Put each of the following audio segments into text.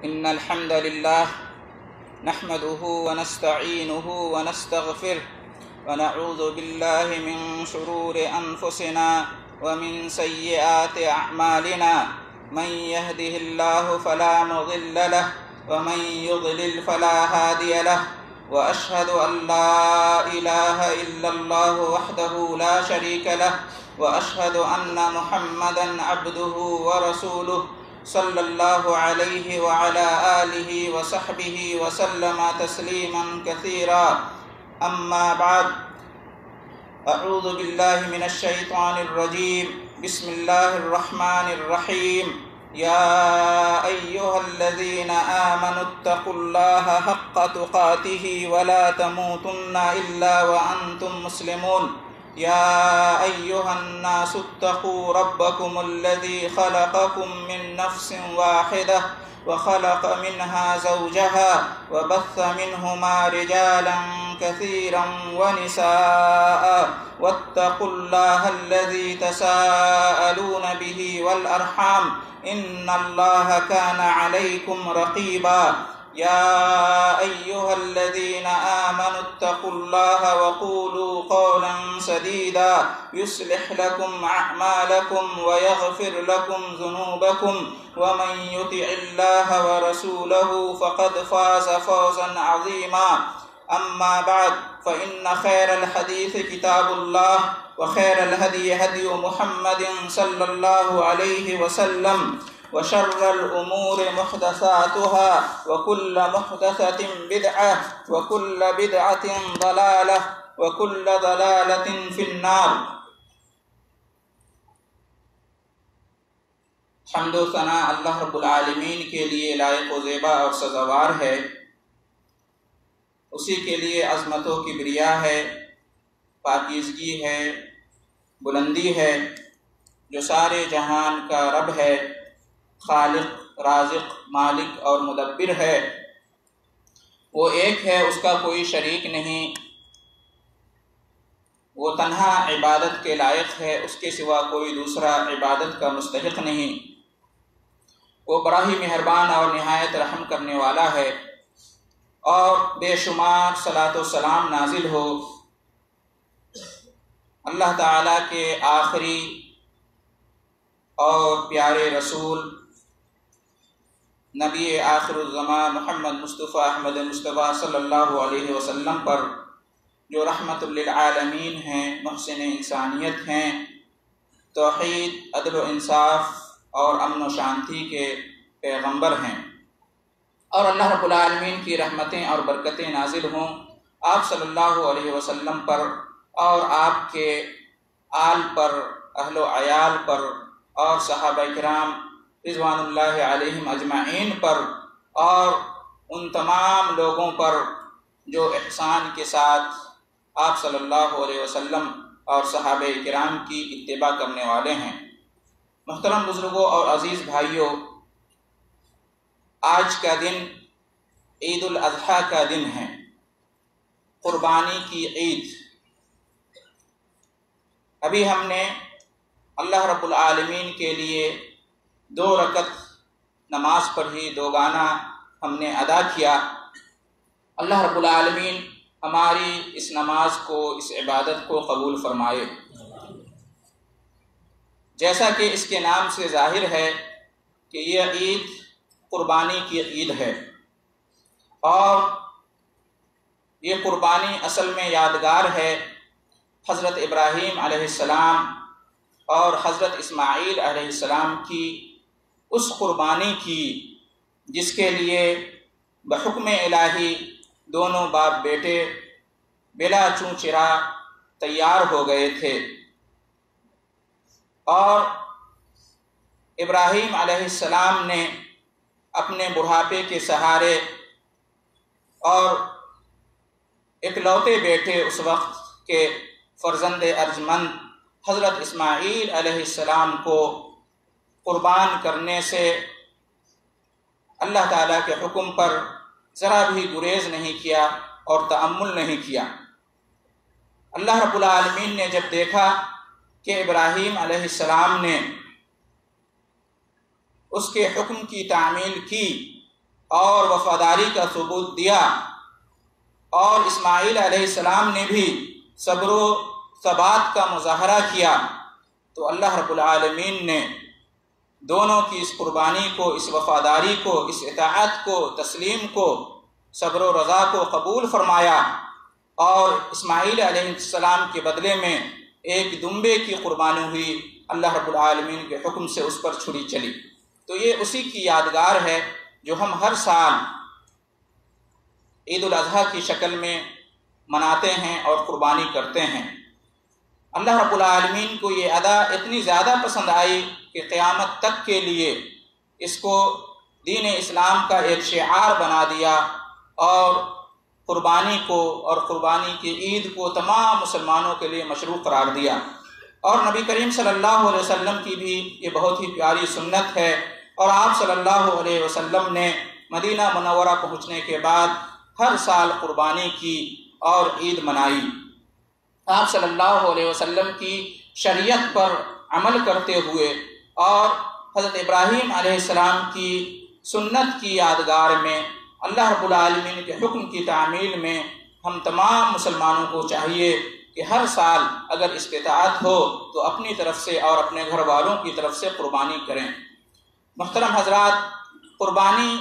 إن الحمد لله نحمده ونستعينه ونستغفره ونعوذ بالله من شرور أنفسنا ومن سيئات أعمالنا من يهده الله فلا مضل له ومن يضلل فلا هادي له وأشهد أن لا إله إلا الله وحده لا شريك له وأشهد أن محمدا عبده ورسوله صلى الله عليه وعلى آله وصحبه وسلم تسليما كثيرا أما بعد أعوذ بالله من الشيطان الرجيم بسم الله الرحمن الرحيم يا أيها الذين آمنوا اتقوا الله حق تقاته ولا تموتن إلا وأنتم مسلمون يا أيها الناس اتقوا ربكم الذي خلقكم من نفس واحدة وخلق منها زوجها وبث منهما رجالا كثيرا ونساء واتقوا الله الذي تساءلون به والأرحام إن الله كان عليكم رقيبا يا أيها الذين آمنوا اتقوا الله وقولوا قولا سديدا يصلح لكم أعمالكم ويغفر لكم ذنوبكم ومن يطع الله ورسوله فقد فاز فوزا عظيما أما بعد فإن خير الحديث كتاب الله وخير الهدي هدي محمد صلى الله عليه وسلم وشر الأمور محدثاتها وكل محدثة بدعة وكل بدعة ضلالة وكل ضلالة في النار۔ حمد و ثنا اللہ رب العالمین کے لیے لائق و زیبا اور سزاوار ہے، اسی کے لیے عظمت و کبریا ہے، پاکیزگی ہے، بلندی ہے، جو سارے جہان کا رب ہے، خالق، رازق، مالک اور مدبر ہے۔ وہ ایک ہے، اس کا کوئی شریک نہیں، وہ تنہا عبادت کے لائق ہے، اس کے سوا کوئی دوسرا عبادت کا مستحق نہیں۔ وہ بڑا ہی مہربان اور نہایت رحم کرنے والا ہے، اور بے شمار صلاۃ و سلام نازل ہو اللہ تعالیٰ کے آخری اور پیارے رسول نبی آخر الزمان محمد مصطفیٰ احمد مصطفیٰ صلی اللہ علیہ وسلم پر، جو رحمت للعالمین ہیں، محسن انسانیت ہیں، توحید، عدل و انصاف اور امن و شانتی کے پیغمبر ہیں، اور اللہ رب العالمین کی رحمتیں اور برکتیں نازل ہوں آپ صلی اللہ علیہ وسلم پر اور آپ کے آل پر، اہل و عیال پر اور صحابہ کرام رضوان اللہ علیہم اجمعین پر، اور ان تمام لوگوں پر جو احسان کے ساتھ آپ صلی اللہ علیہ وسلم اور صحابہ کرام کی اتباع کرنے والے ہیں۔ محترم بزرگوں اور عزیز بھائیوں، آج کا دن عید الاضحیٰ کا دن ہے، قربانی کی عید۔ ابھی ہم نے اللہ رب العالمین کے لیے 2 رکعت نماز پڑھی، 2 گانا ہم نے ادا کیا۔ اللہ رب العالمین ہماری اس نماز کو، اس عبادت کو قبول فرمائے۔ جیسا کہ اس کے نام سے ظاہر ہے کہ یہ عید قربانی کی عید ہے، اور یہ قربانی اصل میں یادگار ہے حضرت ابراہیم علیہ السلام اور حضرت اسماعیل علیہ السلام کی اس قربانی کی، جس کے لیے بحکم الہی دونوں باپ بیٹے بلا چوں چرا تیار ہو گئے تھے، اور ابراہیم علیہ السلام نے اپنے بڑھاپے کے سہارے اور اکلوتے بیٹے اس وقت کے فرزند ارجمند حضرت اسماعیل علیہ السلام کو قربان کرنے سے اللہ تعالیٰ کے حکم پر ذرا بھی گریز نہیں کیا اور تأمل نہیں کیا۔ اللہ رب العالمین نے جب دیکھا کہ ابراہیم علیہ السلام نے اس کے حکم کی تعمیل کی اور وفاداری کا ثبوت دیا، اور اسماعیل علیہ السلام نے بھی صبر و ثبات کا مظاہرہ کیا، تو اللہ رب العالمین نے دونوں کی اس قربانی کو، اس وفاداری کو، اس اطاعت کو، تسلیم کو، صبر و رضا کو قبول فرمایا، اور اسماعیل علیہ السلام کے بدلے میں ایک دمبے کی قربانی ہوئی، اللہ رب العالمین کے حکم سے اس پر چھری چلی۔ تو یہ اسی کی یادگار ہے جو ہم ہر سال عید الاضحیٰ کی شکل میں مناتے ہیں اور قربانی کرتے ہیں۔ اللہ رب العالمین کو یہ ادا اتنی زیادہ پسند آئی کہ قیامت تک کے لیے اس کو دین اسلام کا ایک شعار بنا دیا، اور قربانی کو اور قربانی کی عید کو تمام مسلمانوں کے لیے مشروع قرار دیا۔ اور نبی کریم صلی اللہ علیہ وسلم کی بھی یہ بہت ہی پیاری سنت ہے، اور آپ صلی اللہ علیہ وسلم نے مدینہ منورہ پہنچنے کے بعد ہر سال قربانی کی اور عید منائی۔ آپ صلی اللہ علیہ وسلم کی شریعت پر عمل کرتے ہوئے اور حضرت ابراہیم علیہ السلام کی سنت کی یادگار میں، اللہ رب العالمین کے حکم کی تعمیل میں، ہم تمام مسلمانوں کو چاہیے کہ ہر سال اگر استطاعت ہو تو اپنی طرف سے اور اپنے گھر والوں کی طرف سے قربانی کریں۔ محترم حضرات، قربانی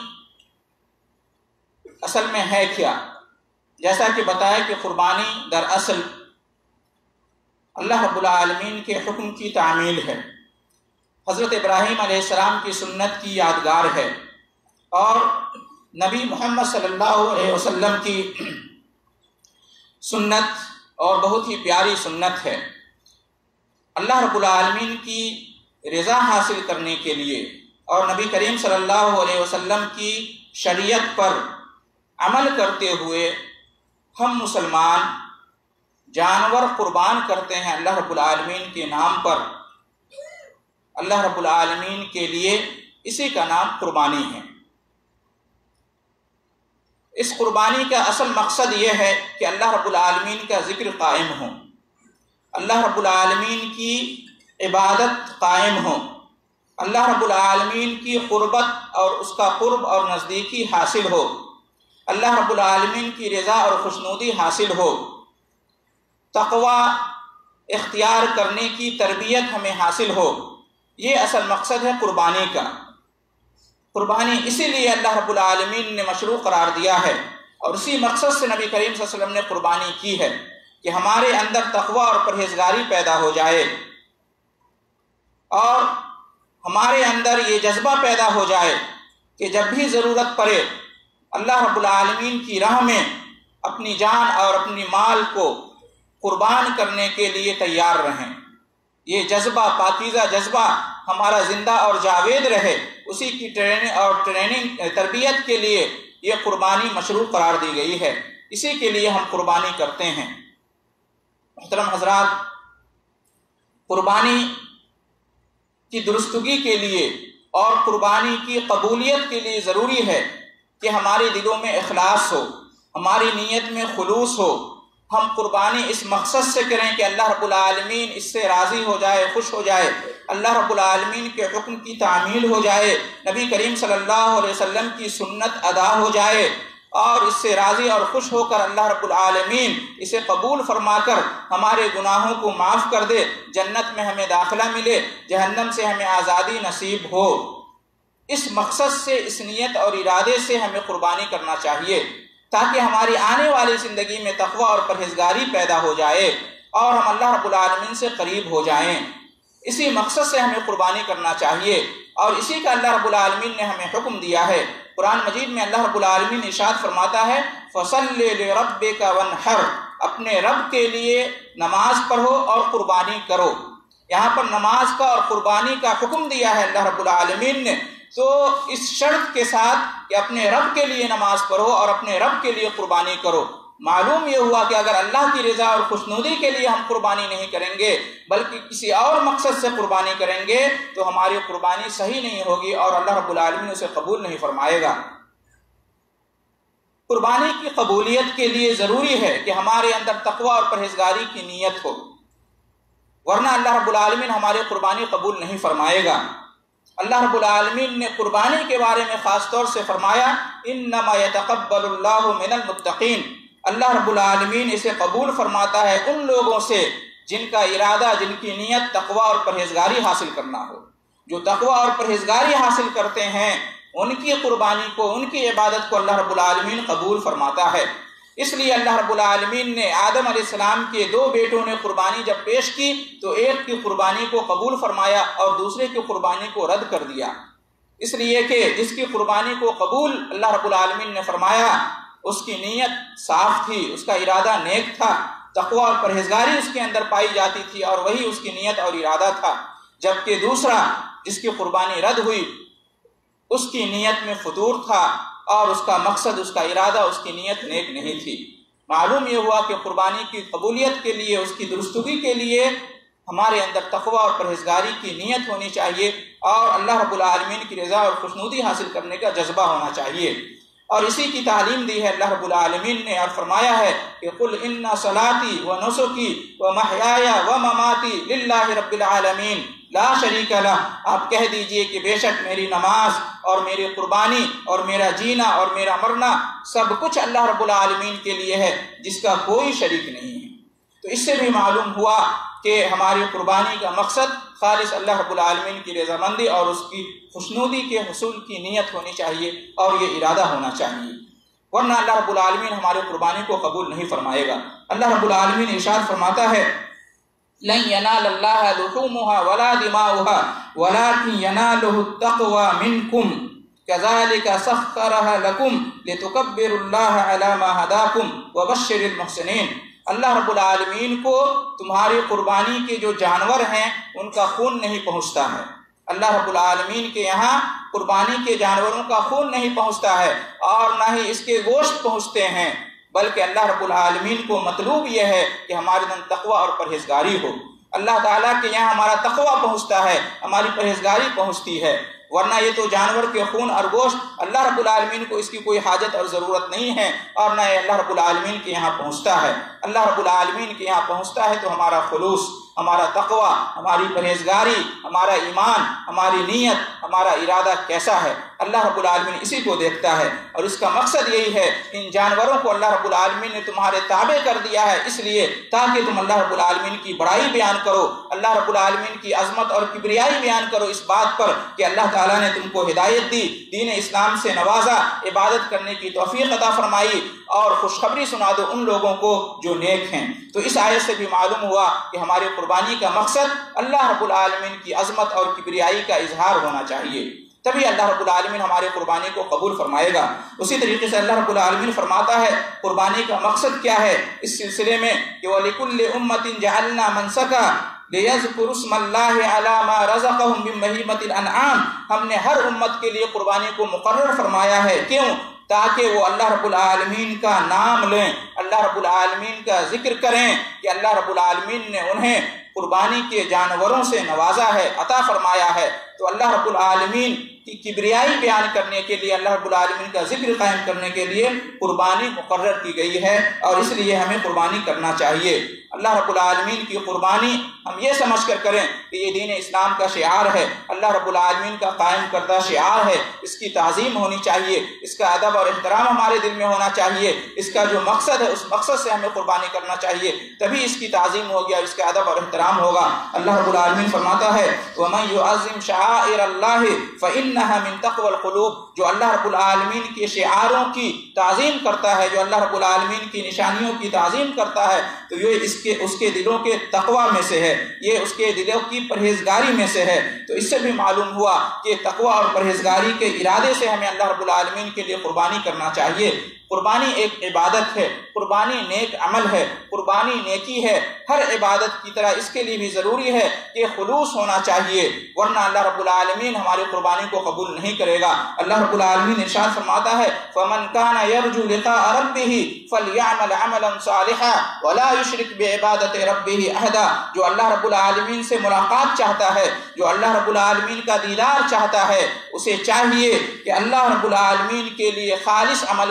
اصل میں ہے کیا؟ جیسا کہ بتایا کہ قربانی دراصل اللہ رب العالمین کے حکم کی تعمیل ہے، حضرت ابراہیم علیہ السلام کی سنت کی یادگار ہے، اور نبی محمد صلی اللہ علیہ وسلم کی سنت اور بہت ہی پیاری سنت ہے۔ اللہ رب العالمین کی رضا حاصل کرنے کے لیے اور نبی کریم صلی اللہ علیہ وسلم کی شریعت پر عمل کرتے ہوئے ہم مسلمان جانور قربان کرتے ہیں اللہ رب العالمین کے نام پر۔ اللہ رب العالمین کے لیے اسی کا نام قربانی ہے۔ اس قربانی کا اصل مقصد یہ ہے کہ اللہ رب العالمین کا ذکر قائم ہو، اللہ رب العالمین کی عبادت قائم ہو، اللہ رب العالمین کی قربت اور اس کا قرب اور نزدیکی حاصل ہو، اللہ رب العالمین کی رضا اور خوشنودی حاصل ہو، تقوی اختیار کرنے کی تربیت ہمیں حاصل ہو۔ یہ اصل مقصد ہے قربانی کا۔ قربانی اسی لیے اللہ رب العالمین نے مشروع قرار دیا ہے، اور اسی مقصد سے نبی کریم صلی اللہ علیہ وسلم نے قربانی کی ہے کہ ہمارے اندر تقوی اور پرہیزگاری پیدا ہو جائے، اور ہمارے اندر یہ جذبہ پیدا ہو جائے کہ جب بھی ضرورت پڑے اللہ رب العالمین کی راہ میں اپنی جان اور اپنی مال کو قربان کرنے کے لیے تیار رہیں۔ یہ جذبہ، پاکیزہ جذبہ ہمارا زندہ اور جاوید رہے، اسی کی ٹریننگ تربیت کے لیے یہ قربانی مشروع قرار دی گئی ہے، اسی کے لیے ہم قربانی کرتے ہیں۔ محترم حضرات، قربانی کی درستگی کے لیے اور قربانی کی قبولیت کے لیے ضروری ہے کہ ہمارے دلوں میں اخلاص ہو، ہماری نیت میں خلوص ہو، ہم قربانی اس مقصد سے کریں کہ اللہ رب العالمین اس سے راضی ہو جائے، خوش ہو جائے، اللہ رب العالمین کے حکم کی تعمیل ہو جائے، نبی کریم صلی اللہ علیہ وسلم کی سنت ادا ہو جائے، اور اس سے راضی اور خوش ہو کر اللہ رب العالمین اسے قبول فرما کر ہمارے گناہوں کو معاف کر دے، جنت میں ہمیں داخلہ ملے، جہنم سے ہمیں آزادی نصیب ہو۔ اس مقصد سے، اس نیت اور ارادے سے ہمیں قربانی کرنا چاہیے، تاکہ ہماری آنے والی زندگی میں تقوی اور پرہیزگاری پیدا ہو جائے اور ہم اللہ رب العالمین سے قریب ہو جائیں۔ اسی مقصد سے ہمیں قربانی کرنا چاہیے، اور اسی کا اللہ رب العالمین نے ہمیں حکم دیا ہے۔ قرآن مجید میں اللہ رب العالمین ارشاد فرماتا ہے، فَصَلِّ لِرَبِّكَ وَانْحَرْ، اپنے رب کے لیے نماز پڑھو اور قربانی کرو۔ یہاں پر نماز کا اور قربانی کا حکم دیا ہے اللہ رب العالمین نے، تو اس شرط کے ساتھ کہ اپنے رب کے لیے نماز پڑھو اور اپنے رب کے لیے قربانی کرو۔ معلوم یہ ہوا کہ اگر اللہ کی رضا اور خوشنودی کے لیے ہم قربانی نہیں کریں گے بلکہ کسی اور مقصد سے قربانی کریں گے تو ہماری قربانی صحیح نہیں ہوگی اور اللہ رب العالمین اسے قبول نہیں فرمائے گا۔ قربانی کی قبولیت کے لیے ضروری ہے کہ ہمارے اندر تقوی اور پرہیزگاری کی نیت ہو، ورنہ اللہ رب العالمین ہماری قربانی قبول نہیں فرمائے گا۔ اللہ رب العالمین نے قربانی کے بارے میں خاص طور سے فرمایا انما یتقبل اللہ من المتقین، اللہ رب العالمین اسے قبول فرماتا ہے ان لوگوں سے جن کا ارادہ، جن کی نیت تقوی اور پرہیزگاری حاصل کرنا ہو۔ جو تقوی اور پرہیزگاری حاصل کرتے ہیں ان کی قربانی کو، ان کی عبادت کو اللہ رب العالمین قبول فرماتا ہے۔ اس لیے اللہ رب العالمین نے آدم علیہ السلام کے 2 بیٹوں نے قربانی جب پیش کی تو ایک کی قربانی کو قبول فرمایا اور دوسرے کی قربانی کو رد کر دیا، اس لیے کہ جس کی قربانی کو قبول اللہ رب العالمین نے فرمایا اس کی نیت صاف تھی، اس کا ارادہ نیک تھا، تقوی اور پرہیزگاری اس کے اندر پائی جاتی تھی اور وہی اس کی نیت اور ارادہ تھا، جبکہ دوسرا جس کی قربانی رد ہوئی اس کی نیت میں فطور تھا اور اس کا مقصد، اس کا ارادہ، اس کی نیت نیک نہیں تھی۔ معلوم یہ ہوا کہ قربانی کی قبولیت کے لیے، اس کی درستگی کے لیے ہمارے اندر تقوی اور پرہیزگاری کی نیت ہونی چاہیے اور اللہ رب العالمین کی رضا اور خوشنودی حاصل کرنے کا جذبہ ہونا چاہیے، اور اسی کی تعلیم دی ہے اللہ رب العالمین نے اور فرمایا ہے کہ قل ان صلاتی و نسکی و محیای و مماتی للہ رب العالمین لا شریک لہ، آپ کہہ دیجئے کہ بے شک میری نماز اور میری قربانی اور میرا جینا اور میرا مرنا سب کچھ اللہ رب العالمین کے لیے ہے جس کا کوئی شریک نہیں ہے۔ تو اس سے بھی معلوم ہوا کہ ہماری قربانی کا مقصد خالص اللہ رب العالمین کی رضامندی اور اس کی خوشنودی کے حصول کی نیت ہونی چاہیے اور یہ ارادہ ہونا چاہیے، ورنہ اللہ رب العالمین ہماری قربانی کو قبول نہیں فرمائے گا۔ اللہ رب العالمین ارشاد فرماتا ہے لن ينال الله لحومها ولا دماؤها ولكن يناله التقوى منكم كذلك سخرها لكم لتكبروا الله على ما هداكم وبشر المحسنين۔ اللہ رب العالمین کو تمہاری قربانی کے جو جانور ہیں ان کا خون نہیں پہنچتا ہے، اللہ رب العالمین کے یہاں قربانی کے جانوروں کا خون نہیں پہنچتا ہے اور نہ ہی اس کے گوشت پہنچتے ہیں، بلکہ اللہ رب العالمین کو مطلوب یہ ہے کہ ہمارے اندر تقوی اور پرہیزگاری ہو۔ اللہ تعالیٰ کے یہاں ہمارا تقوی پہنچتا ہے، ہماری پرہیزگاری پہنچتی ہے، ورنہ یہ تو جانور کے خون اور گوشت اللہ رب العالمین کو اس کی کوئی حاجت اور ضرورت نہیں ہے اور نہ یہ اللہ رب العالمین کے یہاں پہنچتا ہے۔ اللہ رب العالمین کے یہاں پہنچتا ہے تو ہمارا خلوص، ہمارا تقوی، ہماری پرہیزگاری، ہمارا ایمان، ہماری نیت، ہمارا ارادہ کیسا ہے، اللہ رب العالمین اسی کو دیکھتا ہے، اور اس کا مقصد یہی ہے ان جانوروں کو اللہ رب العالمین نے تمہارے تابع کر دیا ہے اس لیے تاکہ تم اللہ رب العالمین کی بڑائی بیان کرو، اللہ رب العالمین کی عظمت اور کبریائی بیان کرو اس بات پر کہ اللہ تعالیٰ نے تم کو ہدایت دی، دین اسلام سے نوازا، عبادت کرنے کی توفیق عطا فرمائی، اور خوشخبری سنا دو ان لوگوں کو جو نیک ہیں۔ تو اس آیت سے بھی معلوم ہوا کہ ہماری قربانی کا مقصد اللہ رب العالمین کی عظمت اور کبریائی کا اظہار ہونا چاہیے، تبھی اللہ رب العالمین ہماری قربانی کو قبول فرمائے گا۔ اسی طریقے سے اللہ رب العالمین فرماتا ہے قربانی کا مقصد کیا ہے اس سلسلے میں کہ وَلِكُلِّ أُمَّةٍ جَعَلْنَا مَنْسَكًا لِيَذْكُرُوا اسْمَ اللَّهِ عَلَى مَا رَزَقَهُم مِّن بَهِيمَةِ الْأَنْعَامِ، ہم نے ہر امت کے لیے قربانی کو مقرر فرمایا ہے، کیوں؟ تاکہ وہ اللہ رب العالمین کا نام لیں، اللہ رب العالمین کا ذکر کریں کہ اللہ رب العالمین نے انہیں قربانی کے جانوروں سے نوازا ہے، عطا فرمایا ہے۔ تو اللہ رب العالمین کی کبریائی بیان کرنے کے لیے، اللہ رب العالمین کا ذکر قائم کرنے کے لیے قربانی مقرر کی گئی ہے، اور اس لیے ہمیں قربانی کرنا چاہیے۔ اللہ رب العالمین کی قربانی ہم یہ سمجھ کر کریں کہ یہ دین اسلام کا شعار ہے، اللہ رب العالمین کا قائم کردہ شعار ہے، اس کی تعظیم ہونی چاہیے، اس کا ادب اور احترام ہمارے دل میں ہونا چاہیے، اس کا جو مقصد ہے اس مقصد سے ہمیں قربانی کرنا چاہیے، تبھی اس کی تعظیم ہوگی اور اس کا ادب اور احترام ہوگا۔ اللہ رب العالمین فرماتا ہے وَمَن يُعَظِّمْ شَعَائِرَ اللَّهِ فَإِنَّهَا مِن تَقْوَى الْقُلُوبِ، جو اللہ رب العالمین کے شعاروں کی تعظیم کرتا ہے، جو اللہ رب العالمین کی نشانیوں کی تعظیم کرتا ہے، تو یہ اس کے دلوں کے تقوی میں سے ہے، یہ اس کے دلوں کی پرہیزگاری میں سے ہے۔ تو اس سے بھی معلوم ہوا کہ تقوی اور پرہیزگاری کے ارادے سے ہمیں اللہ رب العالمین کے لیے قربانی کرنا چاہیے۔ قربانی ایک عبادت ہے، قربانی نیک عمل ہے، قربانی نیکی ہے، ہر عبادت کی طرح اس کے لیے بھی ضروری ہے کہ خلوص ہونا چاہیے، ورنہ اللہ رب العالمین ہماری قربانی کو قبول نہیں کرے گا۔ اللہ رب العالمین ارشاد فرماتا ہے فَمَنْ كَانَ يَرْجُو لِقَاءَ رَبِّهِ فَلْيَعْمَلْ عَمَلًا صَالِحًا وَلَا يُشْرِكْ بِعِبَادَةِ رَبِّهِ أَحَدًا، جو اللہ رب العالمین سے ملاقات چاہتا ہے، جو اللہ رب العالمین کا دیدار چاہتا ہے، اسے چاہیے کہ اللہ رب العالمین کے لیے خالص عمل کرے،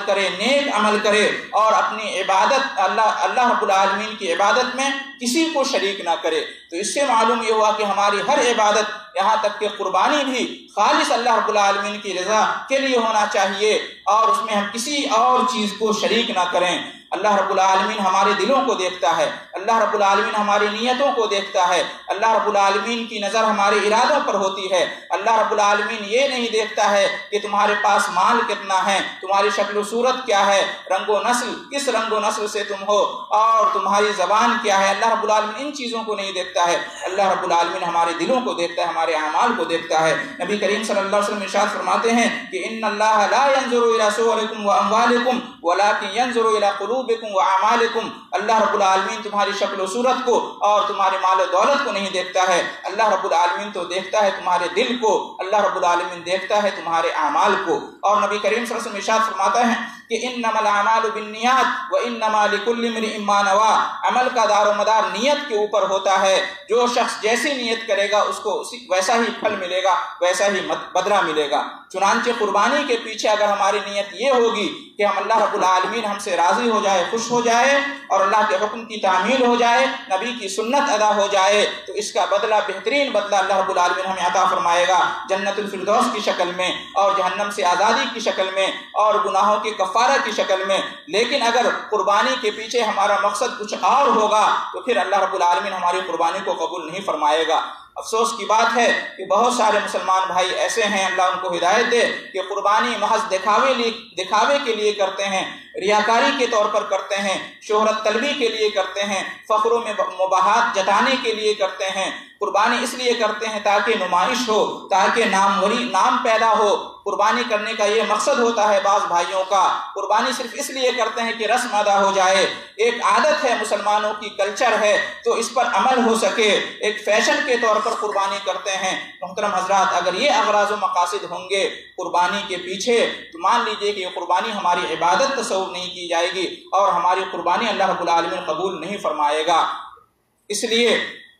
نیک عمل کرے اور اپنی عبادت اللہ رب العالمین کی عبادت میں کسی کو شریک نہ کرے۔ تو اس سے معلوم یہ ہوا کہ ہماری ہر عبادت، یہاں تک کہ قربانی بھی، خالص اللہ رب العالمین کی رضا کے لیے ہونا چاہیے اور اس میں ہم کسی اور چیز کو شریک نہ کریں۔ اللہ رب العالمین ہمارے دلوں کو دیکھتا ہے، اللہ رب العالمین ہماری نیتوں کو دیکھتا ہے، اللہ رب العالمین کی نظر ہمارے ارادوں پر ہوتی ہے۔ اللہ رب العالمین یہ نہیں دیکھتا ہے کہ تمہارے پاس مال کتنا ہے، تمہاری شکل و صورت کیا ہے، رنگ و نسل، کس رنگ و نسل سے تم ہو، اور تمہاری زبان کیا ہے۔ اللہ رب العالمین ان چیزوں کو نہیں دیکھتا ہے، اللہ رب العالمین ہمارے دلوں کو دیکھتا ہے، ہمارے اعمال کو دیکھتا ہے۔ نبی کریم صلی اللہ علیہ وسلم ارشاد فرماتے ہیں کہ ان اللہ لا ينظر الى صورکم واموالکم ولكن ينظر الى قلوبکم واعمالکم۔ اللہ رب العالمین تمہاری شکل و صورت کو اور تمہارے مال و دولت کو نہیں دیکھتا ہے، اللہ رب العالمین تو دیکھتا ہے تمہارے دل کو، اللہ رب العالمین دیکھتا ہے تمہارے اعمال کو۔ اور نبی کریم صلی اللہ علیہ وسلم ارشاد فرماتا ہے کہ انما الاعمال بالنیات وانما لكل امرئ ما نوى۔ عمل کا دار و مدار نیت کے اوپر ہوتا ہے، جو شخص جیسی نیت کرے گا اس کو ویسا ہی پھل ملے گا، ویسا ہی بدلہ ملے گا۔ چنانچہ قربانی کے پیچھے اگر ہماری نیت یہ ہوگی کہ ہم اللہ رب العالمین ہم سے راضی ہو جائے، خوش ہو جائے اور اللہ کے حکم کی تعمیل ہو جائے، نبی کی سنت ادا ہو جائے، تو اس کا بدلہ، بہترین بدلہ اللہ رب العالمین ہمیں عطا فرمائے گا، جنت الفردوس کی شکل میں اور جہنم سے آزادی کی شکل میں اور گناہوں کے کفارہ کی شکل میں۔ لیکن اگر قربانی کے پیچھے ہمارا مقصد کچھ اور ہوگا تو پھر اللہ رب العالمین ہماری قربانی کو قبول نہیں فرمائے گا۔ افسوس کی بات ہے کہ بہت سارے مسلمان بھائی ایسے ہیں، اللہ ان کو ہدایت دے، کہ قربانی محض دکھاوے کے لیے کرتے ہیں، ریاکاری کے طور پر کرتے ہیں، شہرت طلبی کے لیے کرتے ہیں، فخر و مباحات جتانے کے لیے کرتے ہیں۔ قربانی اس لیے کرتے ہیں تاکہ نمائش ہو، تاکہ نام پیدا ہو۔ قربانی کرنے کا یہ مقصد ہوتا ہے بعض بھائیوں کا، قربانی صرف اس لیے کرتے ہیں کہ رسم ادا ہو جائے، ایک عادت ہے مسلمانوں کی، کلچر ہے، تو اس پر عمل ہو سکے، ایک فیشن کے طور پر قربانی کرتے ہیں۔ محترم حضرات، اگر یہ اغراض و مقاصد ہوں گے قربانی کے پیچھے تو مان لیجئے کہ یہ قربانی ہماری عبادت تصور نہیں کی جائے گی اور ہماری قربانی اللہ رب العالمین قبول نہیں فرمائے گا۔ اس لیے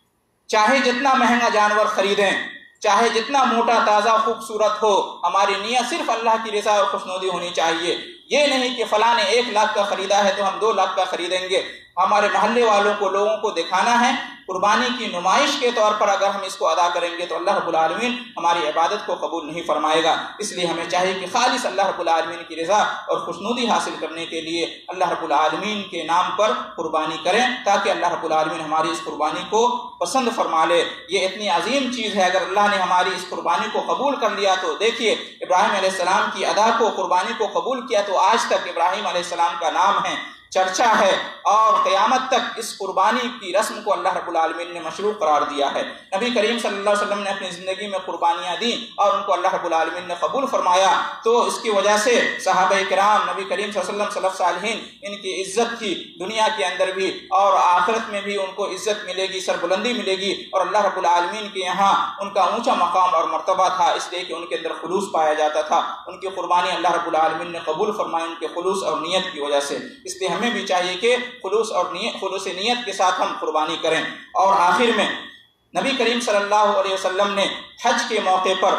چاہے جتنا مہنگا جانور خریدیں، چاہے جتنا موٹا تازہ خوبصورت ہو، ہماری نیت صرف اللہ کی رضا اور خوشنودی ہونی چاہیے۔ یہ نہیں کہ فلاں نے 1 لاکھ کا خریدا ہے تو ہم 2 لاکھ کا خریدیں گے۔ ہمارے محلے والوں کو، لوگوں کو دکھانا ہے، قربانی کی نمائش کے طور پر اگر ہم اس کو ادا کریں گے تو اللہ رب العالمین ہماری عبادت کو قبول نہیں فرمائے گا۔ اس لیے ہمیں چاہیے کہ خالص اللہ رب العالمین کی رضا اور خوشنودی حاصل کرنے کے لیے اللہ رب العالمین کے نام پر قربانی کریں، تاکہ اللہ رب العالمین ہماری اس قربانی کو پسند فرما لے۔ یہ اتنی عظیم چیز ہے، اگر اللہ نے ہماری اس قربانی کو قبول کر لیا تو دیکھیے ابراہیم علیہ السلام کی ادا کو، قربانی کو قبول کیا تو آج تک ابراہیم علیہ السلام کا نام ہے، چرچا ہے، اور قیامت تک اس قربانی کی رسم کو اللہ رب العالمین نے مشروع قرار دیا ہے۔ نبی کریم صلی اللہ علیہ وسلم نے اپنی زندگی میں قربانیاں دیں اور ان کو اللہ رب العالمین نے قبول فرمایا، تو اس کی وجہ سے صحابہ کرام، نبی کریم صلی اللہ علیہ وسلم، سلف صالحین، ان کی عزت تھی دنیا کے اندر بھی اور آخرت میں بھی، ان کو عزت ملے گی، سربلندی ملے گی، اور اللہ رب العالمین کے یہاں ان کا اونچا مقام اور مرتبہ تھا، اس لیے کہ ان کے اندر خلوص پایا جاتا تھا۔ ان کی قربانی اللہ رب العالمین نے قبول فرمائی ان کے خلوص اور نیت کی وجہ سے۔ اس لیے ہمیں بھی چاہیے کہ خلوص نیت کے ساتھ ہم قربانی کریں۔ اور آخر میں نبی کریم صلی اللہ علیہ وسلم نے حج کے موقع پر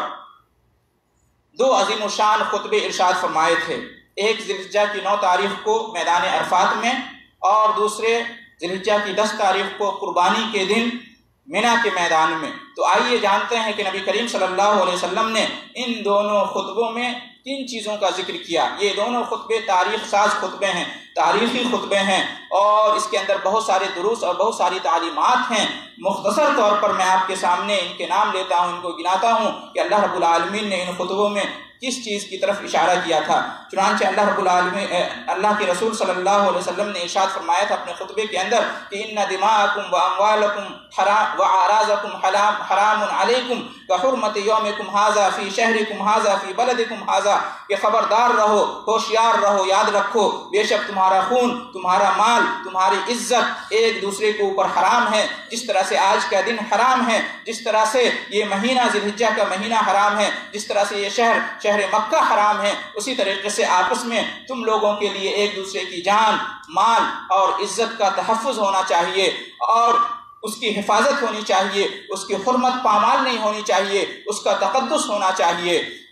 2 عظیم الشان خطبے ارشاد فرمائے تھے، ایک ذی الحجہ کی 9 تاریخ کو میدان عرفات میں اور دوسرے ذی الحجہ کی 10 تاریخ کو قربانی کے دن مینا کے میدان میں۔ تو آئیے جانتے ہیں کہ نبی کریم صلی اللہ علیہ وسلم نے ان دونوں خطبوں میں کن چیزوں کا ذکر کیا۔ یہ دونوں خطبے تاریخ ساز خطبے ہیں، تاریخی خطبے ہیں، اور اس کے اندر بہت سارے دروس اور بہت ساری تعلیمات ہیں۔ مختصر طور پر میں آپ کے سامنے ان کے نام لیتا ہوں، ان کو گناتا ہوں کہ اللہ رب العالمین نے ان خطبوں میں کس چیز کی طرف اشارہ کیا تھا۔ چنانچہ اللہ رب العالمین، اللہ کے رسول صلی اللہ علیہ وسلم نے ارشاد فرمایا تھا اپنے خطبے کے اندر کہ ان دماءکم واموالکم واعراضکم حرام علیکم کحرمت یومکم ھذا فی شہرکم ھذا فی بلدکم ھذا، کہ خبردار رہو، ہوشیار رہو، یاد رکھو، بے شک تمہارا خون، تمہارا مال، تمہاری عزت ایک دوسرے کے اوپر حرام ہے، جس طرح سے آج کا دن حرام ہے، جس طرح سے یہ مہینہ ذی الحجہ کا مہینہ حرام ہے، جس طرح سے یہ شہر مکہ حرام ہے، اسی طریقے سے آپس میں تم لوگوں کے لیے ایک دوسرے کی جان، مال اور عزت کا تحفظ ہونا چاہیے اور اس کی حفاظت ہونی چاہیے، اس کی حرمت پامال نہیں ہونی چاہیے، اس کا تقدس ہونا چاہیے۔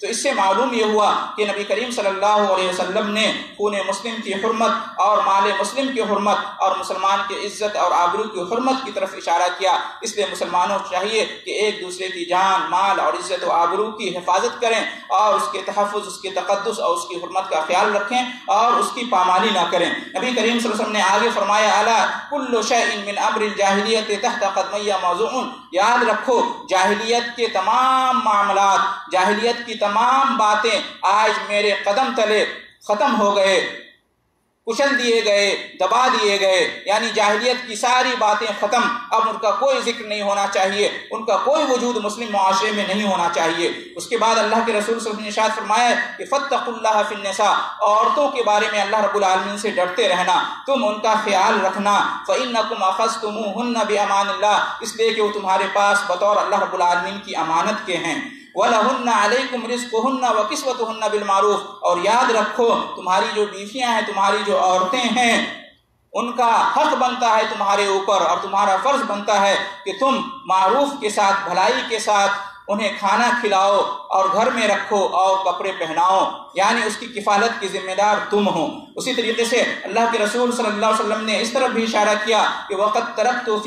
تو اس سے معلوم یہ ہوا کہ نبی کریم صلی اللہ علیہ وسلم نے خون مسلم کی حرمت اور مال مسلم کی حرمت اور مسلمان کی عزت اور آبرو کی حرمت کی طرف اشارہ کیا۔ اس لیے مسلمانوں کو چاہیے کہ ایک دوسرے کی جان، مال اور عزت و آبرو کی حفاظت کریں اور اس کے تحفظ، اس کے تقدس اور اس کی حرمت کا خیال رکھیں اور اس کی پامالی نہ کریں۔ نبی کریم صلی اللہ علیہ وسلم نے آگے فرمایا الا کل شیء من امر الجاہلیت تحت قدمی موضوع، یاد رکھو جاہلیت کے تمام معاملات، جاہلیت کی تمام باتیں آج میرے قدم تلے ختم ہو گئے، کچل دیے گئے، دبا دیے گئے، یعنی جاہلیت کی ساری باتیں ختم، اب ان کا کوئی ذکر نہیں ہونا چاہیے، ان کا کوئی وجود مسلم معاشرے میں نہیں ہونا چاہیے۔ اس کے بعد اللہ کے رسول صلی اللہ علیہ وسلم نے ارشاد فرمایا کہ فاتقوا اللہ فی النساء، عورتوں کے بارے میں اللہ رب العالمین سے ڈرتے رہنا، تم ان کا خیال رکھنا، فإنکم اخذتموہن بأمان اللہ، اس لیے کہ وہ تمہارے پاس بطور اللہ رب العالمین کی امانت کے ہیں۔ وَلَهُنَّ عَلَيْكُمْ رِزْقُهُنَّ وَكِسْوَتُهُنَّ بِالْمَعْرُوفِ، اور یاد رکھو تمہاری جو بیویاں ہیں، تمہاری جو عورتیں ہیں، ان کا حق بنتا ہے تمہارے اوپر اور تمہارا فرض بنتا ہے کہ تم معروف کے ساتھ، بھلائی کے ساتھ انہیں کھانا کھلاؤ اور گھر میں رکھو اور کپڑے پہناؤ، یعنی اس کی کفالت کی ذمہ دار تم ہو۔ اسی طریقے سے اللہ کے رسول صلی اللہ علیہ وسلم نے اس طرف بھی اشارہ کیا کہ وَقَدْ تَرَكْتُ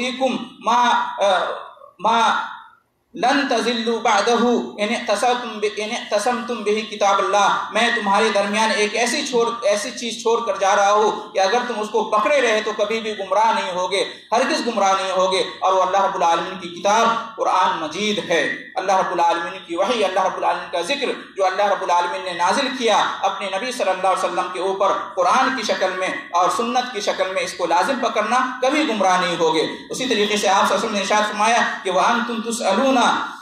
فِيكُمْ مَا لن تزلوا بعدہ ان اعتصمتم بہ کتاب اللہ، میں تمہارے درمیان ایک ایسی چیز چھوڑ کر جا رہا ہوں کہ اگر تم اس کو پکڑے رہے تو کبھی بھی گمراہ نہیں ہوگے، ہرگز گمراہ نہیں ہوگے، اور وہ اللہ رب العالمین کی کتاب قرآن مجید ہے، اللہ رب العالمین کی وحی، اللہ رب العالمین کا ذکر جو اللہ رب العالمین نے نازل کیا اپنے نبی صلی اللہ علیہ وسلم کے اوپر قرآن کی شکل میں اور سنت کی شکل میں، اس کو لازم پکڑنا، کبھی گمراہ نہیں ہوگے۔ اسی طریقے سے آپ صلی اللہ علیہ وسلم نے ارشاد فرمایا کہ وَأَنْتُمْ تُسْأَلُونَ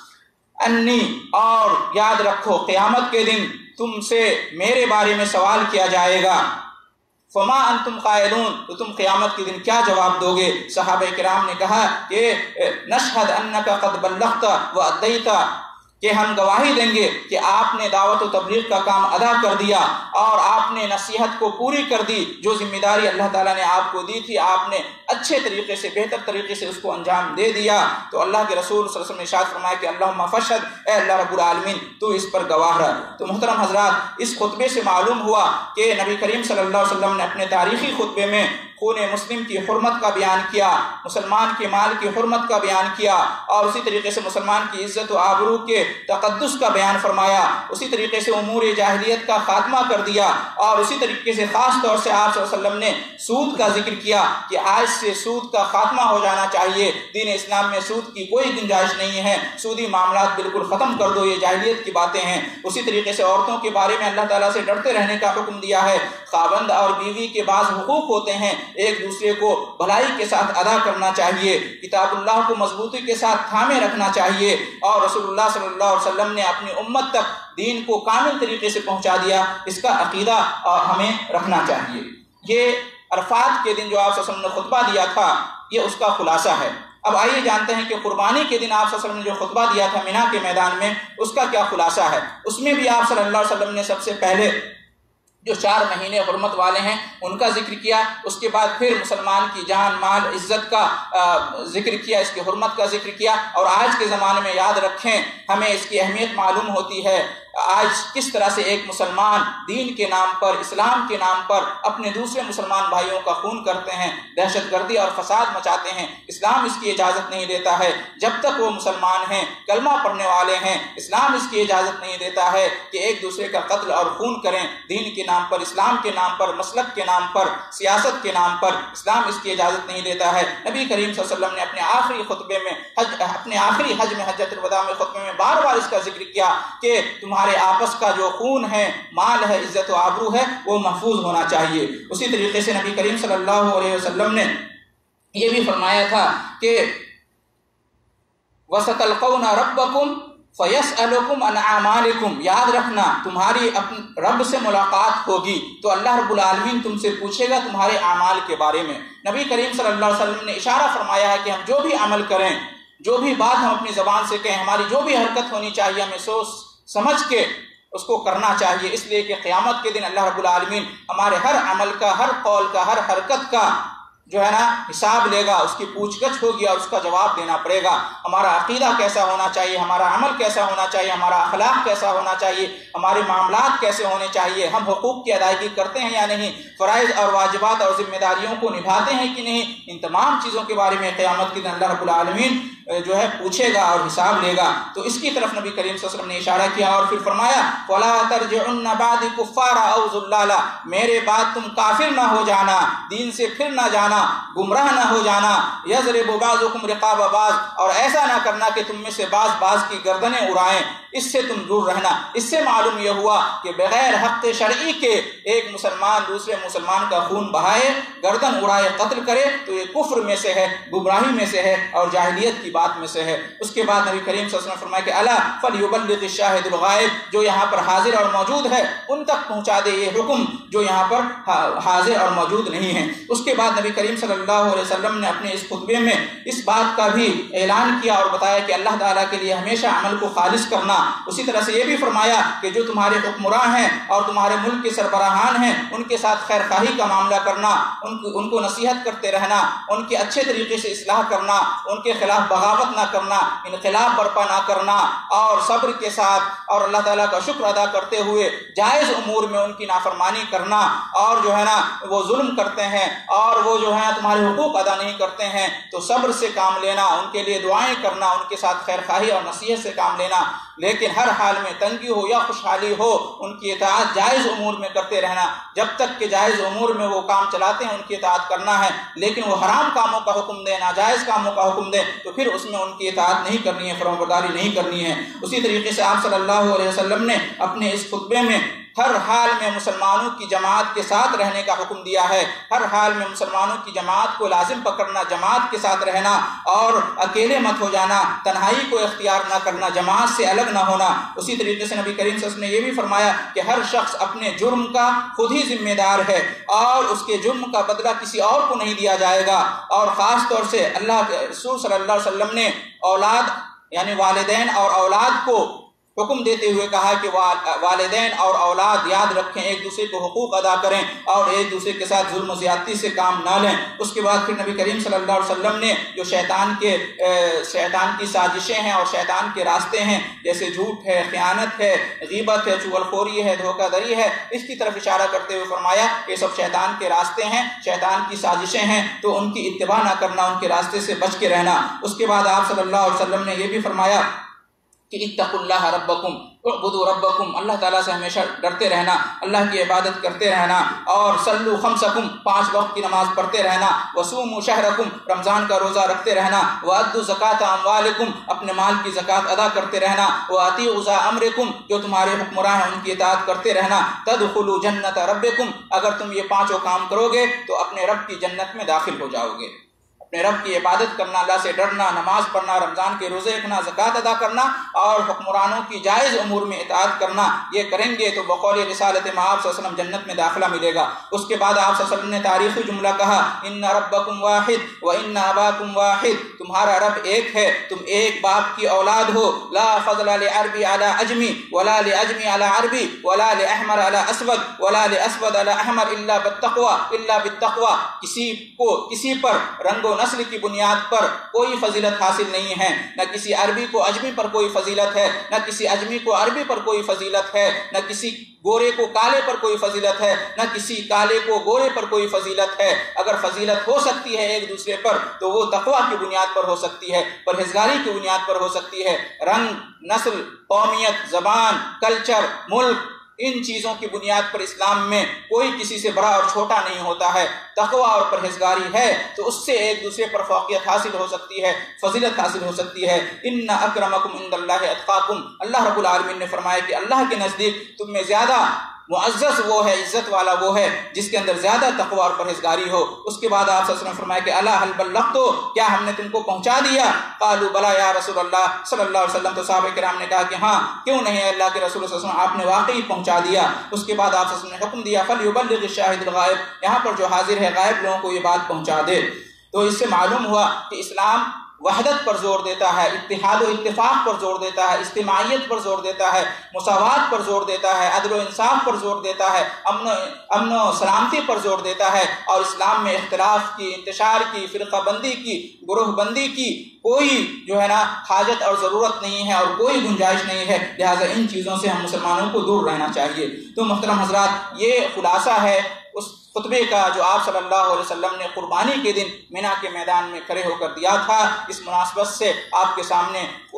انی، اور یاد رکھو قیامت کے دن تم سے میرے بارے میں سوال کیا جائے گا، فما انتم قائلون، تو تم قیامت کے دن کیا جواب دو گے؟ صحابہ کرام نے کہا کہ نشہد انک قد بلغت وادیت، کہ ہم گواہی دیں گے کہ آپ نے دعوت و تبلیغ کا کام ادا کر دیا اور آپ نے نصیحت کو پوری کر دی، جو ذمہ داری اللہ تعالیٰ نے آپ کو دی تھی آپ نے اچھے طریقے سے، بہتر طریقے سے اس کو انجام دے دیا۔ تو اللہ کے رسول صلی اللہ علیہ وسلم نے ارشاد فرمایا کہ اللہم فشہد، اے اللہ رب العالمین تو اس پر گواہ رہ۔ تو محترم حضرات، اس خطبے سے معلوم ہوا کہ نبی کریم صلی اللہ علیہ وسلم نے اپنے تاریخی خطبے میں خون مسلم کی حرمت کا بیان کیا، مسلمان کے مال کی حرمت کا بیان کیا، اور اسی طریقے سے مسلمان کی عزت و آبرو کے تقدس کا بیان فرمایا، اسی طریقے سے امور جاہلیت کا خاتمہ کر دیا، اور اسی طریقے سے خاص طور سے آپ صلی اللہ علیہ وسلم نے سود کا ذکر کیا کہ آج سے سود کا خاتمہ ہو جانا چاہیے، دین اسلام میں سود کی کوئی گنجائش نہیں ہے، سودی معاملات بالکل ختم کر دو، یہ جاہلیت کی باتیں ہیں۔ اسی طریقے سے عورتوں کے بارے میں اللہ تعالیٰ سے ڈرتے رہنے کا حکم دیا ہے، خاوند اور بیوی کے بعض حقوق ہوتے ہیں، ایک دوسرے کو بھلائی کے ساتھ ادا کرنا چاہیے، کتاب اللہ کو مضبوطی کے ساتھ تھامے رکھنا چاہیے، اور رسول اللہ صلی اللہ علیہ وسلم نے اپنی امت تک دین کو کامل طریقے سے پہنچا دیا، اس کا عقیدہ ہمیں رکھنا چاہیے۔ یہ عرفات کے دن جو آپ صلی اللہ علیہ وسلم نے خطبہ دیا تھا، یہ اس کا خلاصہ ہے۔ اب آئیے جانتے ہیں کہ قربانی کے دن آپ صلی اللہ علیہ وسلم نے جو خطبہ دیا تھا مینا کے میدان میں، اس کا کیا خلاصہ ہے۔ اس میں بھی آپ صلی اللہ علیہ وسلم نے سب سے پہلے جو 4 مہینے حرمت والے ہیں ان کا ذکر کیا، اس کے بعد پھر مسلمان کی جان، مال، عزت کا ذکر کیا، اس کی حرمت کا ذکر کیا، اور آج کے زمانے میں یاد رکھیں ہمیں اس کی اہمیت معلوم ہوتی ہے، آج کس طرح سے ایک مسلمان دین کے نام پر، اسلام کے نام پر اپنے دوسرے مسلمان بھائیوں کا خون کرتے ہیں، دہشت گردی اور فساد مچاتے ہیں۔ اسلام اس کی اجازت نہیں دیتا ہے، جب تک وہ مسلمان ہیں، کلمہ پڑھنے والے ہیں، اسلام اس کی اجازت نہیں دیتا ہے کہ ایک دوسرے کا قتل اور خون کریں، دین کے نام پر، اسلام کے نام پر، مسلک کے نام پر، سیاست کے نام پر، اسلام اس کی اجازت نہیں دیتا ہے۔ نبی کریم صلی اللہ علیہ وسلم نے اپنے آخری خطبے میں، اپنے آخری حج میں، حجۃ الوداع میں خطبے میں بار بار اس کا ذکر کیا کہ تمہارے آپس کا جو خون ہے، مال ہے، عزت و آبرو ہے، وہ محفوظ ہونا چاہیے۔ اسی طریقے سے نبی کریم صلی اللہ علیہ وسلم نے یہ بھی فرمایا تھا کہ وَسَتَلْقَوْنَ رَبَّكُمْ فَيَسْأَلُكُمْ عَنْ أَعْمَالِكُمْ، یاد رکھنا تمہاری اپنے رب سے ملاقات ہوگی تو اللہ رب العالمین تم سے پوچھے گا تمہارے اعمال کے بارے میں۔ نبی کریم صلی اللہ علیہ وسلم نے اشارہ فرمایا ہے کہ ہم جو بھی عمل کریں، جو بھی بات ہم اپنی زبان سے کہیں، ہماری جو بھی حرکت ہونی چاہیے، ہمیں سوچ سمجھ کے اس کو کرنا چاہیے، اس لیے کہ قیامت کے دن اللہ رب العالمین ہمارے ہر عمل کا، ہر قول کا، ہر حرکت کا جو ہے نا حساب لے گا، اس کی پوچھ گچھ ہوگی اور اس کا جواب دینا پڑے گا۔ ہمارا عقیدہ کیسا ہونا چاہیے، ہمارا عمل کیسا ہونا چاہیے، ہمارا اخلاق کیسا ہونا چاہیے، ہمارے معاملات کیسے ہونے چاہیے، ہم حقوق کی ادائیگی کرتے ہیں یا نہیں، فرائض اور واجبات اور ذمہ داریوں کو نبھاتے ہیں کہ نہیں، ان تمام چیزوں کے بارے میں قیامت کے دن اللہ رب العالمین جو ہے پوچھے گا اور حساب لے گا۔ تو اس کی طرف نبی کریم صلی اللہ علیہ وسلم نے اشارہ کیا اور پھر فرمایا وَلَا تَرْجِعُنَّ بَعْدِ كُفَّارًا أَوْ ضُلَّالًا، میرے بعد تم کافر نہ ہو جانا، دین سے پھر نہ جانا، گمراہ نہ ہو جانا، يَضْرِبُ بَعْضُكُمْ رِقَابَ بَعْضٍ، اور ایسا نہ کرنا کہ تم میں سے بعض کی گردنیں اڑائیں، اس سے تم دور رہنا۔ اس سے معلوم یہ ہوا کہ بغیر حق شرعی کے ایک مسلمان دوسرے مسلمان کا خون بہائے، گردن اڑائے، قتل کرے تو یہ کفر میں سے ہے، گمراہی میں سے ہے اور جاہلیت کی بات میں سے ہے۔ اس کے بعد نبی کریم صلی اللہ علیہ وسلم فرمایا کہ الا فلیبلغ الشاہد الغائب، جو یہاں پر حاضر اور موجود ہے ان تک پہنچا دے یہ حکم جو یہاں پر حاضر اور موجود نہیں ہے۔ اس کے بعد نبی کریم صلی اللہ علیہ وسلم نے اپنے اس خطبے میں اس بات کا بھی اعلان کیا اور بتایا کہ اللہ تعالیٰ کے لیے ہمیشہ عمل کو خالص کرنا۔ اسی طرح سے یہ بھی فرمایا کہ جو تمہارے حکمراں ہیں اور تمہارے ملک کے سربراہان ہیں ان کے ساتھ خیر خواہی کا معاملہ کرنا، ان کو نصیحت کرتے رہنا، ان کے اچھے طریقے سے اصلاح کرنا، ان کے خلاف بغاوت نہ کرنا، انقلاب برپا نہ کرنا، اور صبر کے ساتھ اور اللہ تعالیٰ کا شکر ادا کرتے ہوئے جائز امور میں ان کی نافرمانی کرنا، اور جو ہے نا وہ ظلم کرتے ہیں اور وہ جو ہے تمہارے حقوق ادا نہیں کرتے ہیں تو صبر سے کام لینا، ان کے لیے دعائیں کرنا، ان کے ساتھ خیر خواہی اور نصیحت سے کام لینا، لیکن ہر حال میں تنگی ہو یا خوشحالی ہو ان کی اطاعت جائز امور میں کرتے رہنا۔ جب تک کہ جائز امور میں وہ کام چلاتے ہیں ان کی اطاعت کرنا ہے، لیکن وہ حرام کاموں کا حکم دیں، ناجائز کاموں کا حکم دیں تو پھر اس میں ان کی اطاعت نہیں کرنی ہے، فرمانبرداری نہیں کرنی ہے۔ اسی طریقے سے آپ صلی اللہ علیہ وسلم نے اپنے اس خطبے میں ہر حال میں مسلمانوں کی جماعت کے ساتھ رہنے کا حکم دیا ہے، ہر حال میں مسلمانوں کی جماعت کو لازم پکڑنا، جماعت کے ساتھ رہنا اور اکیلے مت ہو جانا، تنہائی کو اختیار نہ کرنا، جماعت سے الگ نہ ہونا۔ اسی طریقے سے نبی کریم صلی اللہ علیہ وسلم نے یہ بھی فرمایا کہ ہر شخص اپنے جرم کا خود ہی ذمہ دار ہے اور اس کے جرم کا بدلہ کسی اور کو نہیں دیا جائے گا۔ اور خاص طور سے اللہ کے رسول صلی اللہ علیہ وسلم نے اولاد یعنی والدین اور اولاد کو حکم دیتے ہوئے کہا کہ والدین اور اولاد یاد رکھیں، ایک دوسرے کو حقوق ادا کریں اور ایک دوسرے کے ساتھ ظلم و زیادتی سے کام نہ لیں۔ اس کے بعد پھر نبی کریم صلی اللہ علیہ وسلم نے جو شیطان کی سازشیں ہیں اور شیطان کے راستے ہیں، جیسے جھوٹ ہے، خیانت ہے، غیبت ہے، چغلخوری ہے، دھوکہ دڑی ہے، اس کی طرف اشارہ کرتے ہوئے فرمایا یہ سب شیطان کے راستے ہیں، شیطان کی سازشیں ہیں، تو ان کی اتباع نہ کرنا، ان کے راستے سے بچ کے رہنا۔ اس کے بعد آپ صلی اللہ علیہ وسلم نے یہ بھی فرمایا کہ اتقوا اللہ ربکم اعبدوا ربکم، اللہ تعالیٰ سے ہمیشہ ڈرتے رہنا، اللہ کی عبادت کرتے رہنا، اور صلوا خمسکم، 5 وقت کی نماز پڑھتے رہنا، وصوموا شہرکم، رمضان کا روزہ رکھتے رہنا، وادوا زکاۃ اموالکم، اپنے مال کی زکوٰۃ ادا کرتے رہنا، واطیعوا ذا امرکم، جو تمہارے حکمراں ہیں ان کی اطاعت کرتے رہنا، تدخلوا جنت ربکم، اگر تم یہ 5 کام کرو گے تو اپنے رب کی جنت میں داخل ہو جاؤ گے۔ اپنے رب کی عبادت کرنا، اللہ سے ڈرنا، نماز پڑھنا، رمضان کے روزے رکھنا، زکوٰۃ ادا کرنا اور حکمرانوں کی جائز امور میں اطاعت کرنا، یہ کریں گے تو بقول رسالت میں آپ صلی اللہ علیہ وسلم جنت میں داخلہ ملے گا۔ اس کے بعد آپ صلی اللہ علیہ وسلم نے تاریخی جملہ کہا ان ربکم واحد وان اباکم واحد، تمہارا رب ایک ہے، تم ایک باپ کی اولاد ہو، لا فضل لعربی علی عجمی ولا لعجمی علی عربی ولا لاحمر علی اسود ولا لاسود علی احمر الا بالتقوی، کسی پر رنگ و نسل کی بنیاد پر کوئی فضیلت حاصل نہیں ہے، نہ کسی عربی کو عجمی پر کوئی فضیلت ہے، نہ کسی عجمی کو عربی پر کوئی فضیلت ہے، نہ کسی گورے کو کالے پر کوئی فضیلت ہے، نہ کسی کالے کو گورے پر کوئی فضیلت ہے۔ اگر فضیلت ہو سکتی ہے ایک دوسرے پر تو وہ تقویٰ کی بنیاد پر ہو سکتی ہے، پرہیزگاری کی بنیاد پر ہو سکتی ہے۔ رنگ، نسل، قومیت، زبان، کلچر، ملک، ان چیزوں کی بنیاد پر اسلام میں کوئی کسی سے بڑا اور چھوٹا نہیں ہوتا ہے۔ تقویٰ اور پرہیزگاری ہے تو اس سے ایک دوسرے پر فوقیت حاصل ہو سکتی ہے، فضیلت حاصل ہو سکتی ہے۔ ان اکرمکم عند اللہ اتقاکم، اللہ رب العالمین نے فرمایا کہ اللہ کے نزدیک تم میں زیادہ معزز وہ ہے، عزت والا وہ ہے جس کے اندر زیادہ تقویٰ اور پرہیزگاری ہو۔ اس کے بعد آپ صلی اللہ علیہ وسلم نے فرمایا کہ الا هل بلغت، کیا ہم نے تم کو پہنچا دیا؟ قالوا بلا یا رسول اللہ صلی اللہ علیہ وسلم، تو صحابہ کرام نے کہا کہ ہاں، کیوں نہیں ہے اللہ کے رسول صلی اللہ علیہ وسلم، آپ نے واقعی پہنچا دیا۔ اس کے بعد آپ صلی اللہ علیہ وسلم نے حکم دیا فلیبلغ الشاہد الغائب، یہاں پر جو حاضر ہے غائب لوگوں کو یہ بات پہنچا دے۔ تو اس سے معلوم ہوا کہ اسلام وحدت پر زور دیتا ہے، اتحاد و اتفاق پر زور دیتا ہے، اجتماعیت پر زور دیتا ہے، مساوات پر زور دیتا ہے، عدل و انصاف پر زور دیتا ہے، امن و سلامتی پر زور دیتا ہے، اور اسلام میں اختلاف کی، انتشار کی، فرقہ بندی کی، گروہ بندی کی کوئی جو ہے نا حاجت اور ضرورت نہیں ہے اور کوئی گنجائش نہیں ہے۔ لہٰذا ان چیزوں سے ہم مسلمانوں کو دور رہنا چاہیے۔ تو محترم حضرات، یہ خلاصہ ہے اس خطبے کا جو آپ صلی اللہ علیہ وسلم نے قربانی کے دن مینا کے میدان میں کھڑے ہو کر دیا تھا۔ اس مناسبت سے آپ کے سامنے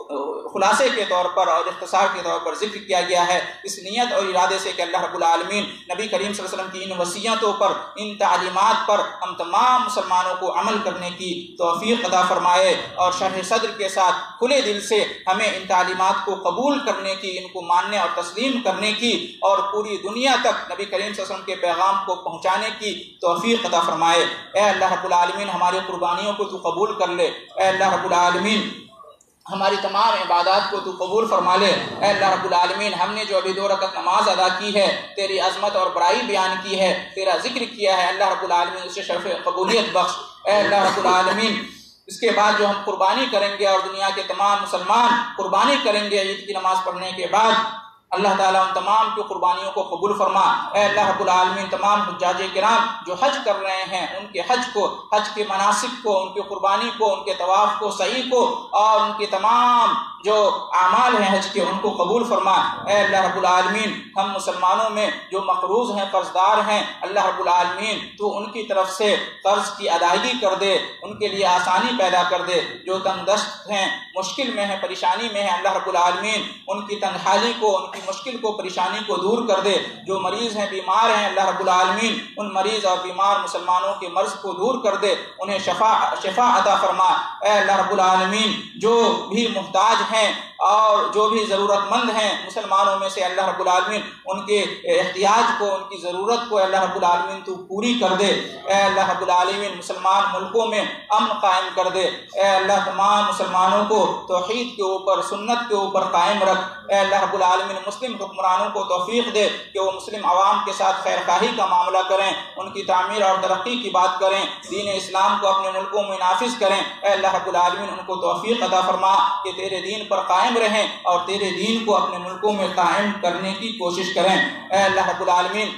خلاصے کے طور پر اور اختصار کے طور پر ذکر کیا گیا ہے، اس نیت اور ارادے سے کہ اللہ رب العالمین نبی کریم صلی اللہ علیہ وسلم کی ان وصیتوں پر، ان تعلیمات پر ہم تمام مسلمانوں کو عمل کرنے کی توفیق عطا فرمائے، اور شرح صدر کے ساتھ کھلے دل سے ہمیں ان تعلیمات کو قبول کرنے کی، ان کو ماننے اور تسلیم کرنے کی، اور پوری دنیا تک نبی کریم صلی اللہ علیہ وسلم کے پیغام کو پہنچانے کی توفیق عطا فرمائے۔ اے اللہ رب العالمین، ہماری قربانیوں کو تو قبول کر لے۔ اے اللہ رب العالمین، ہماری تمام عبادات کو تو قبول فرما لے۔ اے اللہ رب العالمین، ہم نے جو ابھی 2 رکعت نماز ادا کی ہے، تیری عظمت اور بڑائی بیان کی ہے، تیرا ذکر کیا ہے، اللہ رب العالمین اسے شرف قبولیت بخش۔ اے اللہ رب العالمین، اس کے بعد جو ہم قربانی کریں گے اور دنیا کے تمام مسلمان قربانی کریں گے عید کی نماز پڑھنے کے بعد، اللہ تعالیٰ ان تمام کی قربانیوں کو قبول فرما۔ اے اللہ رب العالمین، تمام حجاج کرام جو حج کر رہے ہیں، ان کے حج کو، حج کے مناسک کو، ان کی قربانی کو، ان کے طواف کو، سعی کو، اور ان کے تمام جو اعمال ہیں حج کے، ان کو قبول فرما۔ اے اللہ رب العالمین، ہم مسلمانوں میں جو مقروض ہیں، قرض دار ہیں، اللہ رب العالمین تو ان کی طرف سے قرض کی ادائیگی کر دے، ان کے لیے آسانی پیدا کر دے۔ جو تنگ دست ہیں، مشکل میں ہیں، پریشانی میں ہیں، اللہ رب العالمین ان کی تنگحالی کو، ان کی مشکل کو، پریشانی کو دور کر دے۔ جو مریض ہیں، بیمار ہیں، اللہ رب العالمین ان مریض اور بیمار مسلمانوں کے مرض کو دور کر دے، انہیں شفا عطا فرما۔ اے اللہ رب العالمین، جو بھی محتاج ہیں اور جو بھی ضرورت مند ہیں مسلمانوں میں سے، اللہ رب العالمین ان کے احتیاج کو، ان کی ضرورت کو اللہ رب العالمین تو پوری کر دے۔ اے اللہ رب العالمین، مسلمان ملکوں میں امن قائم کر دے۔ اے اللہ، تمام مسلمانوں کو توحید کے اوپر، سنت کے اوپر قائم رکھ۔ اے اللہ رب العالمین، مسلم حکمرانوں کو توفیق دے کہ وہ مسلم عوام کے ساتھ خیر خواہی کا معاملہ کریں، ان کی تعمیر اور ترقی کی بات کریں، دین اسلام کو اپنے ملکوں میں نافذ کریں۔ اے اللہ رب العالمین، ان کو توفیق عطا فرما کہ تیرے دین پر قائم رہیں اور تیرے دین کو اپنے ملکوں میں قائم کرنے کی کوشش کریں۔ اے اللہ رب العالمین،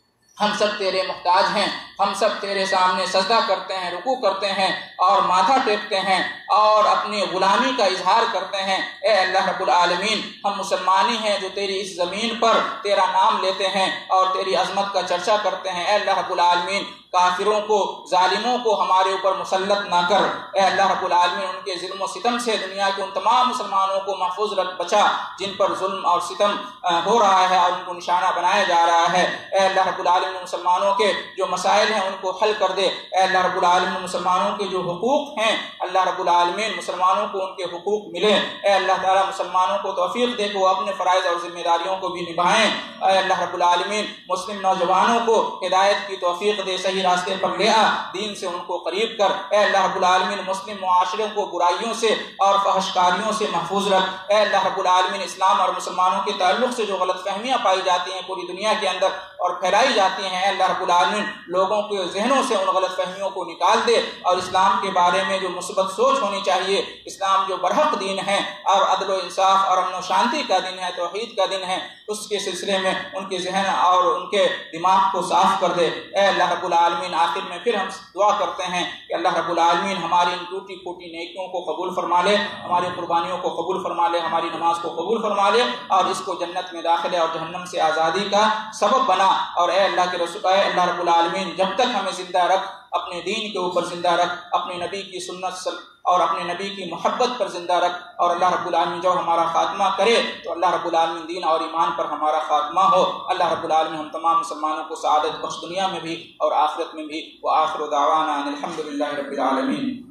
ہم سب تیرے محتاج ہیں، ہم سب تیرے سامنے سجدہ کرتے ہیں، رکوع کرتے ہیں اور ماتھا ٹیکتے ہیں اور اپنی غلامی کا اظہار کرتے ہیں۔ اے اللہ رب العالمین، ہم مسلمانی ہیں جو تیری اس زمین پر تیرا نام لیتے ہیں اور تیری عظمت کا چرچا کرتے ہیں۔ اے اللہ رب العالمین، کافروں کو، ظالموں کو ہمارے اوپر مسلط نہ کر۔ اے اللہ رب العالمین، ان کے ظلم و ستم سے دنیا کے ان تمام مسلمانوں کو محفوظ رکھ، بچا جن پر ظلم اور ستم ہو رہا ہے اور ان کو نشانہ بنایا جا رہا ہے۔ اے اللہ رب العالمین، مسلمانوں کے جو مسائل ہیں ان کو حل کر دے۔ اے اللہ رب العالمین، مسلمانوں کے جو حقوق ہیں، اللہ رب العالمین مسلمانوں کو ان کے حقوق ملے۔ اے اللہ تعالیٰ، مسلمانوں کو توفیق دے کہ وہ اپنے فرائض اور ذمہ داریوں کو بھی نبھائیں۔ اے اللہ رب العالمین، مسلم نوجوانوں کو ہدایت کی توفیق دے، صحیح راستے پر لے آ، دین سے ان کو قریب کر۔ اے اللہ رب العالمین، مسلم معاشروں کو برائیوں سے اور فحش کاریوں سے محفوظ رکھ۔ اے اللہ رب العالمین، اسلام اور مسلمانوں کے تعلق سے جو غلط فہمیاں پائی جاتی ہیں پوری دنیا کے اندر اور پھیلائی جاتی ہیں، اے اللہ رب العالمین لوگوں کے ذہنوں سے ان غلط فہمیوں کو نکال دے اور اسلام کے بارے میں جو مثبت سوچ ہونی چاہیے، اسلام جو برحق دین ہے اور عدل و انصاف اور امن و شانتی کا دن ہے، توحید کا دن ہے، اس کے سلسلے میں ان کے ذہن اور ان کے دماغ کو صاف کر دے۔ اے اللہ رب العالمین، آخر میں پھر ہم دعا کرتے ہیں کہ اللہ رب العالمین ہماری ان ٹوٹی پھوٹی نیکیوں کو قبول فرما لے، ہماری قربانیوں کو قبول فرما لے، ہماری نماز کو قبول فرما لے اور اس کو جنت میں داخلے اور جہنم سے آزادی کا سبب بنا۔ اور اے اللہ کے رسول، اے اللہ رب العالمین، جب تک ہمیں زندہ رکھ، اپنے دین کے اوپر زندہ رکھ، اپنے نبی کی سنت اور اپنے نبی کی محبت پر زندہ رکھ، اور اللہ رب العالمین جب ہمارا خاتمہ کرے تو اللہ رب العالمین دین اور ایمان پر ہمارا خاتمہ ہو۔ اللہ رب العالمین ہم تمام مسلمانوں کو سعادت بخش، دنیا میں بھی اور آخرت میں بھی۔ وآخر دعوانا ان الحمد للہ رب العالمین۔